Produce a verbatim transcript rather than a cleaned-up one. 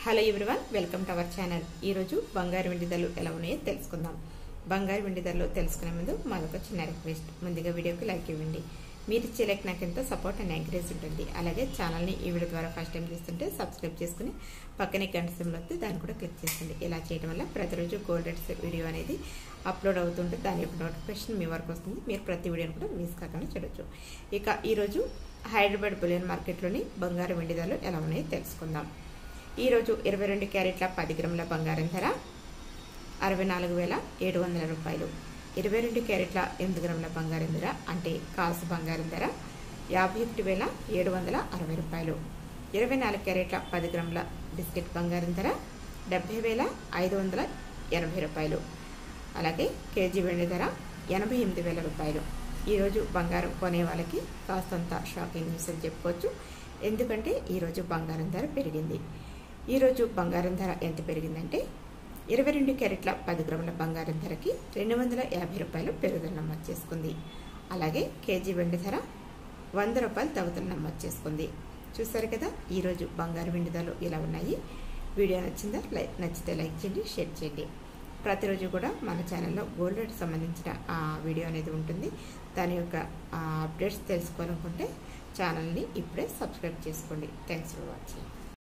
Hello everyone, welcome to our channel. ఈరోజు బంగారు వెండి ధరలు ఎలా ఉన్నాయో తెలుసుకుందాం. బంగారు వెండి ధరలు తెలుసుకునే ముందు మాదొక చిన్న రిక్వెస్ట్. ముందుగా వీడియోకి లైక్ ఇవ్వండి. మీరు ఇచ్చే లైక్ నాకు ఎంతో సపోర్ట్ అండ్ ఎంకరేజ్ ఉంటుంది. అలాగే ఛానల్ని ఈ వీడియో ద్వారా ఫస్ట్ టైం చూస్తుంటే సబ్స్క్రైబ్ చేసుకుని పక్కనే గంట సింబల్ వస్తే దాన్ని కూడా క్లిక్ చేసుకోండి. ఇలా చేయడం వల్ల ప్రతిరోజు గోల్డ్ రేట్స్ వీడియో అనేది అప్లోడ్ అవుతుంటే దాని యొక్క నోటిఫికేషన్ మీ వరకు వస్తుంది. మీరు ప్రతి వీడియోని కూడా మిస్ కాకుండా చూడొచ్చు. ఇక ఈరోజు హైదరాబాద్ బులియన్ మార్కెట్లోని బంగారు వెండి ధరలు ఎలా ఉన్నాయో తెలుసుకుందాం. ఈరోజు ఇరవై రెండు క్యారెట్ల పది గ్రాముల బంగారం ధర అరవై నాలుగు వేల ఏడు వందల రూపాయలు. ఇరవై రెండు క్యారెట్ల ఎనిమిది గ్రాముల బంగారం ధర అంటే కాసు బంగారం ధర యాభై ఒకటి వేల ఏడు వందల అరవై రూపాయలు. ఇరవై నాలుగు క్యారెట్ల పది గ్రాముల బిస్కెట్ బంగారం ధర డెబ్బై వేల ఐదు వందల ఎనభై రూపాయలు. అలాగే కేజీ వెండి ధర ఎనభై ఎనిమిది వేల రూపాయలు. ఈరోజు బంగారం కొనే వాళ్ళకి కాస్తంత షాకింగ్ న్యూస్ అని చెప్పుకోవచ్చు. ఎందుకంటే ఈరోజు బంగారం ధర పెరిగింది. ఈరోజు బంగారం ధర ఎంత పెరిగిందంటే ఇరవై రెండు క్యారెట్ల పది గ్రాముల బంగారం ధరకి రెండు వందల యాభై రూపాయలు పెరుగుదల నమోదు చేసుకుంది. అలాగే కేజీ వెండి ధర వంద రూపాయలు తగ్గుదల నమోదు చేసుకుంది. చూసారు కదా ఈరోజు బంగారు వెండి ధరలు ఇలా ఉన్నాయి. వీడియో నచ్చిందా? లైక్ నచ్చితే లైక్ చేయండి, షేర్ చేయండి. ప్రతిరోజు కూడా మన ఛానల్లో గోల్డ్ రేట్ సంబంధించిన ఆ వీడియో అనేది ఉంటుంది. దాని యొక్క అప్డేట్స్ తెలుసుకోవాలనుకుంటే ఛానల్ని ఇప్పుడే సబ్స్క్రైబ్ చేసుకోండి. Thanks for watching.